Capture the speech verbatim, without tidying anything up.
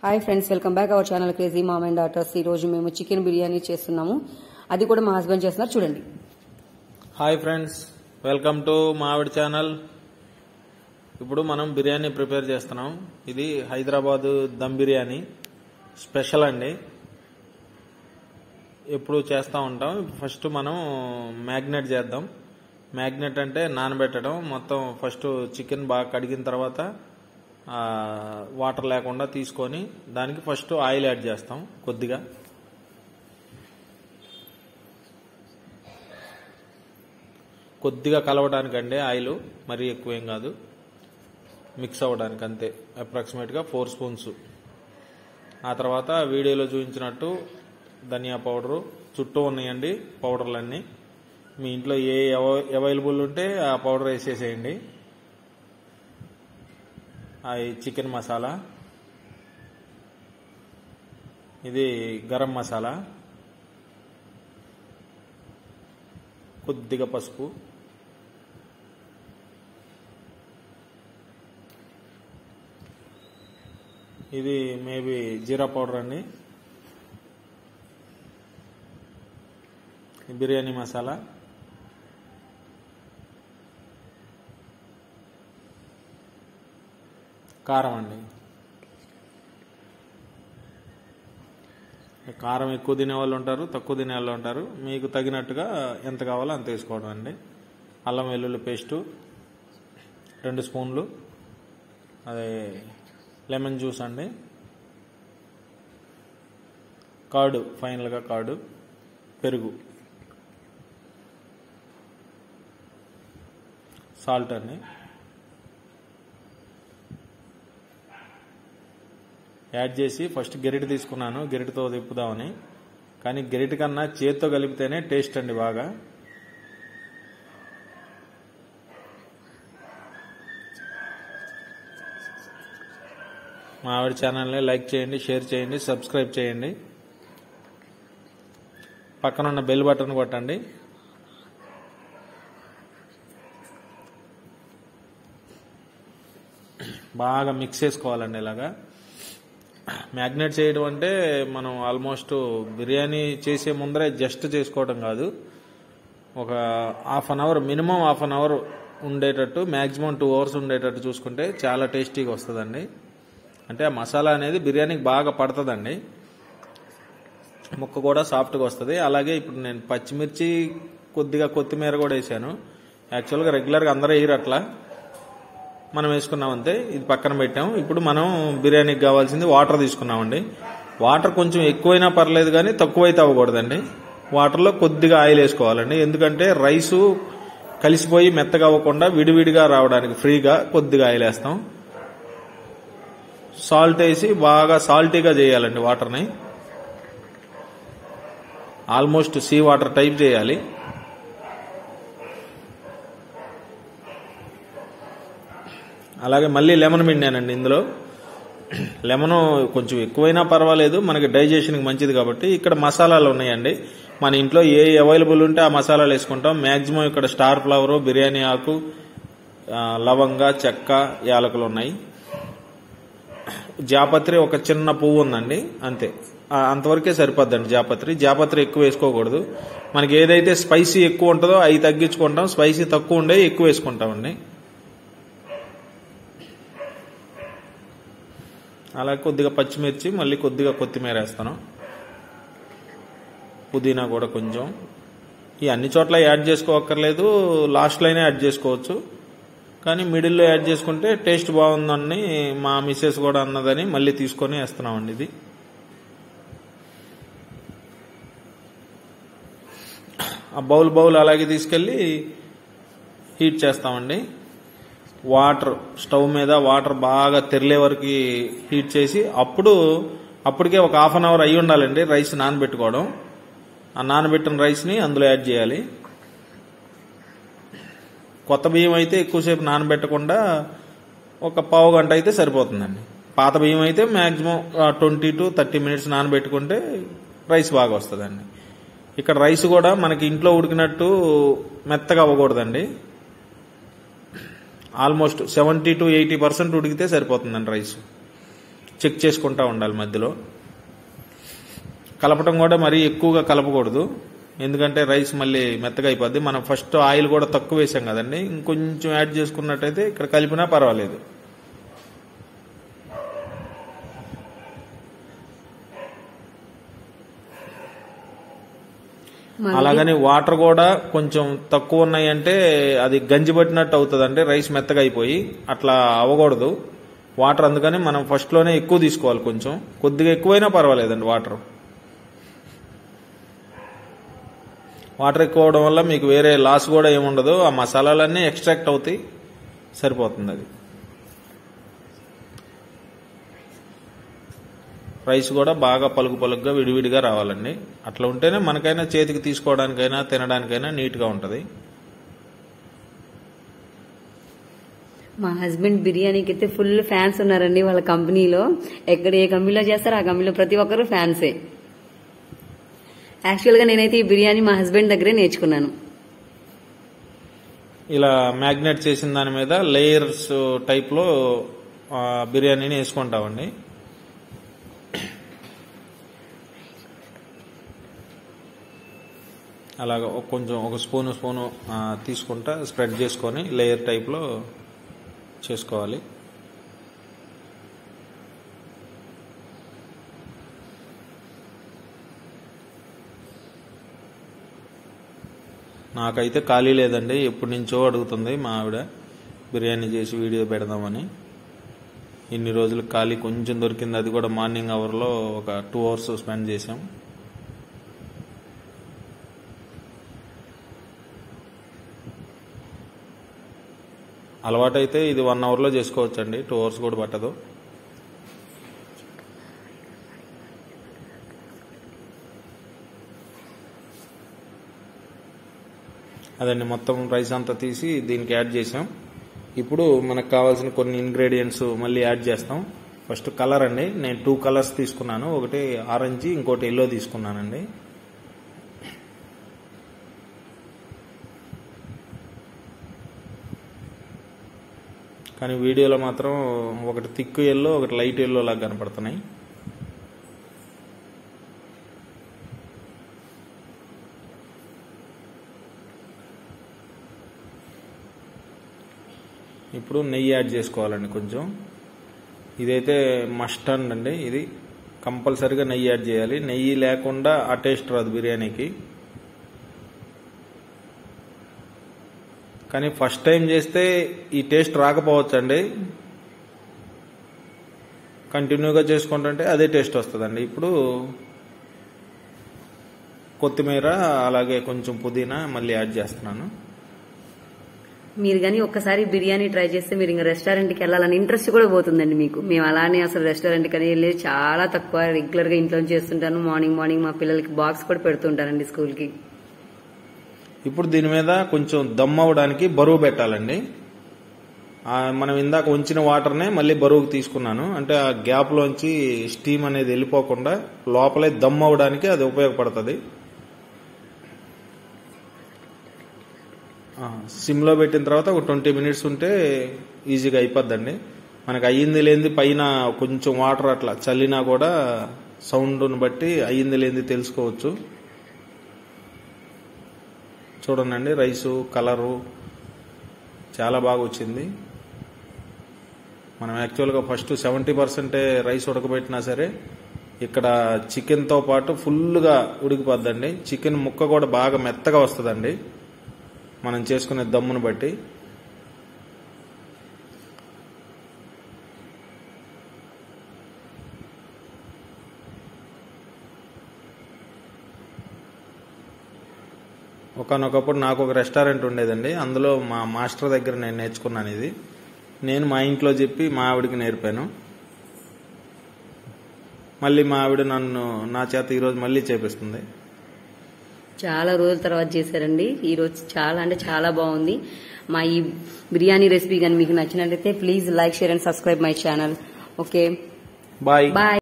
Hi friends, welcome back our channel crazy mom and daughters. ఈ రోజు మేము chicken biryani చేస్తున్నాము. అది కూడా మా హస్బెండ్ చేస్తున్నారు, చూడండి. Hi friends, welcome to Mavidi channel. ఇప్పుడు మనం బిర్యానీ ప్రిపేర్ చేస్తున్నాం. ఇది హైదరాబాద్ దమ్ బిర్యానీ స్పెషల్ అండి. ఎప్పుడు చేస్తూ ఉంటాం. ఫస్ట్ మనం మ్యాగ్నేట్ చేద్దాం. మ్యాగ్నేట్ అంటే నానబెట్టడం. మొత్తం ఫస్ట్ చికెన్ బాగా కడిగిన తర్వాత వాటర్ లేకుండా తీసుకొని దానికి ఫస్ట్ ఆయిల్ యాడ్ చేస్తాం. కొద్దిగా కొద్దిగా కలవడానికండి ఆయిల్, మరీ ఎక్కువేం కాదు, మిక్స్ అవ్వడానికి అంతే. అప్రాక్సిమేట్గా ఫోర్ స్పూన్స్. ఆ తర్వాత వీడియోలో చూపించినట్టు ధనియా పౌడరు చుట్టూ ఉన్నాయండి పౌడర్లన్నీ. మీ ఇంట్లో ఏ అవైలబుల్ ఉంటే ఆ పౌడర్ వేసేసేయండి. అది చికెన్ మసాలా, ఇది గరం మసాలా, కొద్దిగా పసుపు, ఇది మేబీ జీరా పౌడర్ అండి, బిర్యానీ మసాలా, కారం అండి. కారం ఎక్కువ తినే వాళ్ళు ఉంటారు, తక్కువ తినే వాళ్ళు ఉంటారు. మీకు తగినట్టుగా ఎంత కావాలో అంత వేసుకోవడం అండి. అల్లం వెల్లుల్లి పేస్టు రెండు స్పూన్లు, అదే లెమన్ జ్యూస్ అండి, కర్డ్, ఫైనల్గా కర్డ్, పెరుగు, సాల్ట్ అండి. యాడ్ చేసి ఫస్ట్ గెరిటి తీసుకున్నాను, గెరిటితో తిప్పుదామని. కానీ గెరిటి కన్నా చేతితో కలిపితేనే టేస్ట్ అండి బాగా. మా ఆవిడ ఛానల్ని లైక్ చేయండి, షేర్ చేయండి, సబ్స్క్రైబ్ చేయండి. పక్కన ఉన్న బెల్ బటన్ కొట్టండి. బాగా మిక్స్ చేసుకోవాలండి. ఇలాగా మ్యాగ్నేట్ చేయడం అంటే మనం ఆల్మోస్ట్ బిర్యానీ చేసే ముందరే జస్ట్ చేసుకోవడం కాదు, ఒక half an hour minimum half an hour ఉండేటట్టు, మ్యాక్సిమం టూ అవర్స్ ఉండేటట్టు చూసుకుంటే చాలా టేస్టీగా వస్తుందండి. అంటే ఆ మసాలా అనేది బిర్యానీకి బాగా పడుతుందండి, ముక్క కూడా సాఫ్ట్గా వస్తుంది. అలాగే ఇప్పుడు నేను పచ్చిమిర్చి, కొద్దిగా కొత్తిమీర కూడా వేసాను. యాక్చువల్గా రెగ్యులర్గా అందరూ వేయరు, అట్లా మనం వేసుకున్నాం అంతే. ఇది పక్కన పెట్టాం. ఇప్పుడు మనం బిర్యానీకి కావాల్సింది వాటర్ తీసుకున్నామండి. వాటర్ కొంచెం ఎక్కువైనా పర్లేదు కానీ తక్కువైతే అవ్వకూడదండి. వాటర్లో కొద్దిగా ఆయిల్ వేసుకోవాలండి. ఎందుకంటే రైసు కలిసిపోయి మెత్తగా అవ్వకుండా విడివిడిగా రావడానికి ఫ్రీగా కొద్దిగా ఆయిల్ వేస్తాం. సాల్ట్ వేసి బాగా సాల్టీగా చేయాలండి వాటర్ని. ఆల్మోస్ట్ సీ వాటర్ టైప్ చేయాలి. అలాగే మళ్ళీ లెమన్ పిండానండి ఇందులో. లెమన్ కొంచెం ఎక్కువైనా పర్వాలేదు, మనకి డైజెషన్కి మంచిది కాబట్టి. ఇక్కడ మసాలాలు ఉన్నాయండి. మన ఇంట్లో ఏ అవైలబుల్ ఉంటే ఆ మసాలాలు వేసుకుంటాం. మ్యాక్సిమం ఇక్కడ స్టార్ ఫ్లవరు, బిర్యానీ ఆకు, లవంగా, చెక్క, యాలకులు ఉన్నాయి. జాపత్రి ఒక చిన్న పువ్వు ఉందండి, అంతే. అంతవరకే సరిపోద్దండి జాపత్రి. జాపత్రి ఎక్కువ వేసుకోకూడదు. మనకి ఏదైతే స్పైసీ ఎక్కువ ఉంటుందో అవి తగ్గించుకుంటాం, స్పైసీ తక్కువ ఉండే ఎక్కువ వేసుకుంటామండి. అలాగే కొద్దిగా పచ్చిమిర్చి, మళ్ళీ కొద్దిగా కొత్తిమీర వేస్తాను, పుదీనా కూడా కొంచెం. ఈ అన్ని చోట్ల యాడ్ చేసుకోవక్కర్లేదు, లాస్ట్లోనే యాడ్ చేసుకోవచ్చు. కానీ మిడిల్లో యాడ్ చేసుకుంటే టేస్ట్ బాగుందని మా మిస్సెస్ కూడా అన్నదని మళ్ళీ తీసుకొని వేస్తున్నామండి. ఇది ఆ బౌల్ బౌల్ అలాగే తీసుకెళ్ళి హీట్ చేస్తామండి. వాటర్ స్టవ్ మీద వాటర్ బాగా తెరలే వరకు హీట్ చేసి, అప్పుడు అప్పటికే ఒక హాఫ్ అన్ అవర్ అయ్యి ఉండాలండి రైస్ నానబెట్టుకోవడం. ఆ నానబెట్టిన రైస్ని అందులో యాడ్ చేయాలి. కొత్త బియ్యం అయితే ఎక్కువసేపు నానబెట్టకుండా ఒక పావు గంట అయితే సరిపోతుందండి. పాత బియ్యం అయితే maximum twenty to thirty minutes నానబెట్టుకుంటే రైస్ బాగా వస్తుందండి. ఇక్కడ రైస్ కూడా మనకి ఇంట్లో ఉడికినట్టు మెత్తగా అవ్వకూడదండి. Almost seventy to eighty percent ఉడికితే సరిపోతుందండి రైస్. చెక్ చేసుకుంటా ఉండాలి మధ్యలో. కలపటం కూడా మరీ ఎక్కువగా కలపకూడదు, ఎందుకంటే రైస్ మళ్ళీ మెత్తగా అయిపోద్ది. మనం ఫస్ట్ ఆయిల్ కూడా తక్కువ వేసాం కదండి, ఇంకొంచెం యాడ్ చేసుకున్నట్టయితే ఇక్కడ కలిపినా పర్వాలేదు. అలాగని వాటర్ కూడా కొంచెం తక్కువ ఉన్నాయంటే అది గంజి పట్టినట్టు అవుతుందండి, రైస్ మెత్తగా అయిపోయి. అట్లా అవ్వకూడదు వాటర్, అందుకని మనం ఫస్ట్ లోనే ఎక్కువ తీసుకోవాలి. కొంచెం కొద్దిగా ఎక్కువైనా పర్వాలేదండి వాటర్. వాటర్ ఎక్కువ అవడం వల్ల మీకు వేరే లాస్ కూడా ఏముండదు, ఆ మసాలాలన్నీ ఎక్స్ట్రాక్ట్ అవుతాయి, సరిపోతుంది అది. రైస్ కూడా బాగా పలుకు పలుకుగా విడివిడిగా రావాలండి. అట్లా ఉంటేనే మనకైనా చేతికి తీసుకోవడానికైనా తినడానికైనా నీట్గా ఉంటుంది. మా హస్బెండ్ బిర్యానీకి అయితే ఫుల్ ఫ్యాన్స్ ఉన్నారండి వాళ్ళ కంపెనీలో. ఎక్కడ ఏ కంపెనీలో చేస్తారో ఆ కంపెనీలో ప్రతి ఒక్కరు ఫ్యాన్సే. యాక్చువల్ గా నేనైతే ఈ బిర్యానీ మా హస్బెండ్ దగ్గరే నేర్చుకున్నాను. ఇలా మ్యాగ్నేట్ చేసిన దాని మీద లేయర్స్ టైప్ లో బిర్యానీని వేసుకుంటామండి. అలాగా కొంచెం ఒక స్పూను స్పూను తీసుకుంటా స్ప్రెడ్ చేసుకొని లేయర్ టైప్ లో చేసుకోవాలి. నాకైతే ఖాళీ లేదండి, ఎప్పటి నుంచో అడుగుతుంది మా ఆవిడ బిర్యానీ చేసి వీడియో పెడదామని. ఇన్ని రోజులు ఖాళీ కొంచెం దొరికింది, అది కూడా మార్నింగ్ అవర్లో ఒక టూ అవర్స్ స్పెండ్ చేసాం. అలవాటైతే ఇది వన్ అవర్లో చేసుకోవచ్చండి, టూ అవర్స్ కూడా పట్టదు. అదండి, మొత్తం రైస్ అంతా తీసి దీనికి యాడ్ చేసాం. ఇప్పుడు మనకు కావాల్సిన కొన్ని ఇంగ్రీడియంట్స్ మళ్ళీ యాడ్ చేస్తాం. ఫస్ట్ కలర్ అండి, నేను టూ కలర్స్ తీసుకున్నాను, ఒకటి ఆరెంజ్ ఇంకోటి ఎల్లో తీసుకున్నానండి. కానీ వీడియోలో మాత్రం ఒకటి థిక్ ఎల్లో ఒకటి లైట్ ఎల్లో లాగా కనపడుతున్నాయి. ఇప్పుడు నెయ్యి యాడ్ చేసుకోవాలండి కొంచెం. ఇదైతే మస్ట్ అండి, ఇది కంపల్సరీగా నెయ్యి యాడ్ చేయాలి. నెయ్యి లేకుండా ఆ టేస్ట్ రాదు బిర్యానీకి. కానీ ఫస్ట్ టైం చేస్తే ఈ టేస్ట్ రాకపోవచ్చండి, కంటిన్యూగా చేసుకుంటుంటే అదే టేస్ట్ వస్తుందండి. ఇప్పుడు కొత్తిమీర అలాగే కొంచెం పుదీనా మళ్ళీ యాడ్ చేస్తున్నాను. మీరు కానీ ఒక్కసారి బిర్యానీ ట్రై చేస్తే మీరు ఇంకా రెస్టారెంట్కి వెళ్ళాలని ఇంట్రెస్ట్ కూడా పోతుందండి మీకు. మేము అలానే అసలు రెస్టారెంట్కి అని వెళ్ళేది చాలా తక్కువ, రెగ్యులర్ గా ఇంట్లో చేస్తుంటాను. మార్నింగ్ మార్నింగ్ మా పిల్లలకి బాక్స్ కూడా పెడుతుంటానండి స్కూల్కి. ఇప్పుడు దీని మీద కొంచెం దమ్ అవ్వడానికి బరువు పెట్టాలండి. మనం ఇందాక ఉంచిన వాటర్నే మళ్ళీ బరువుకు తీసుకున్నాను, అంటే ఆ గ్యాప్ లోంచి స్టీమ్ అనేది వెళ్ళిపోకుండా లోపలే దమ్ అవ్వడానికి అది ఉపయోగపడుతుంది. సిమ్ లో పెట్టిన తర్వాత ఒక ట్వంటీ మినిట్స్ ఉంటే ఈజీగా అయిపోద్దండి. మనకు అయ్యింది లేనిది పైన కొంచెం వాటర్ అట్లా చల్లినా కూడా సౌండ్ను బట్టి అయ్యింది లేనిది తెలుసుకోవచ్చు. చూడండి రైసు కలరు చాలా బాగా వచ్చింది. మనం యాక్చువల్గా ఫస్ట్ సెవెంటీ పర్సెంటే రైస్ ఉడకబెట్టినా సరే ఇక్కడ చికెన్తో పాటు ఫుల్గా ఉడికిపోద్దండి. చికెన్ ముక్క కూడా బాగా మెత్తగా వస్తుందండి మనం చేసుకునే దమ్మును బట్టి. ఒకనొకప్పుడు నాకు ఒక రెస్టారెంట్ ఉండేదండి, అందులో మా మాస్టర్ దగ్గర నేను నేర్చుకున్నాను ఇది. నేను మా ఇంట్లో చెప్పి మా ఆవిడికి నేర్పాను. మళ్ళీ మా ఆవిడ నన్ను నా చేత ఈరోజు మళ్ళీ చేపిస్తుంది. చాలా రోజుల తర్వాత చేశారండి ఈరోజు. చాలా అంటే చాలా బాగుంది. మా ఈ బిర్యానీ రెసిపీ కానీ మీకు నచ్చినట్లయితే please like share and subscribe my channel. Okay, bye bye.